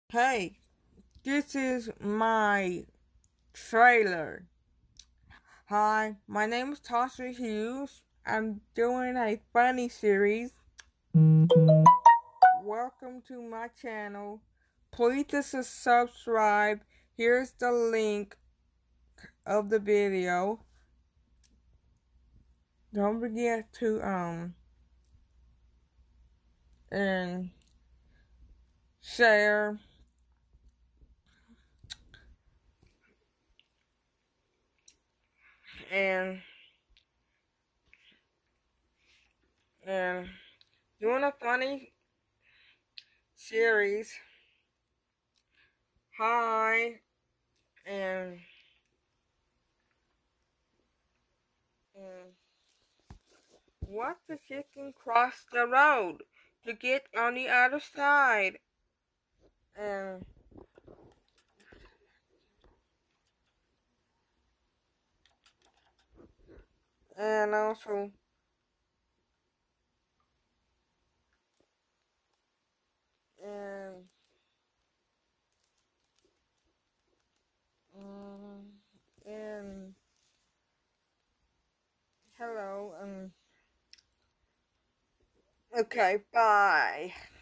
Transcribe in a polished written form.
Hey, this is my trailer. Hi, my name is Tasha Hughes. I'm doing a funny series. Welcome to my channel. Please subscribe. Here's the link of the video. Don't forget to and share and and doing a funny series. Hi and and what the chicken crossed the road to get on the other side. And and also and um and hello okay, bye.